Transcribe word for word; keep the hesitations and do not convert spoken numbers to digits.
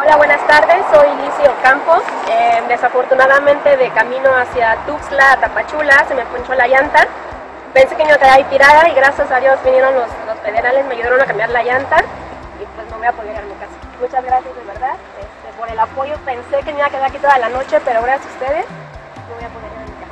Hola, buenas tardes, soy Licio Campos. Eh, desafortunadamente de camino hacia Tuxtla, Tapachula, se me ponchó la llanta. Pensé que me iba a quedar ahí tirada y gracias a Dios vinieron los, los federales, me ayudaron a cambiar la llanta y pues no voy a poder ir a mi casa. Muchas gracias de verdad este, por el apoyo. Pensé que me iba a quedar aquí toda la noche, pero gracias a ustedes no voy a poder ir a mi casa.